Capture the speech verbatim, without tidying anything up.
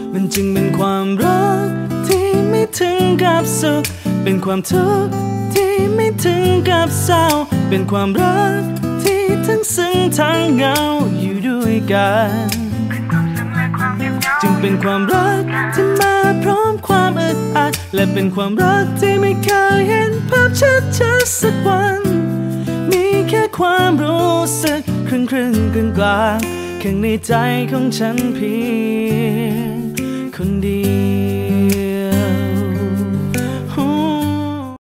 มันจึงเป็นความรักที่ไม่ถึงกับสุขเป็นความทุกข์ที่ไม่ถึงกับเศร้าเป็นความรักที่ทั้งซึ้งทั้งเหงาอยู่ด้วยกันจึงเป็นความรักที่มาพร้อมความอึดอัดและเป็นความรักที่ไม่เคยเห็นภาพชัดๆสักวันมีแค่ความรู้สึกครึ่งครึ่งกลางกลางข้างในใจของฉันเพียงคนเดี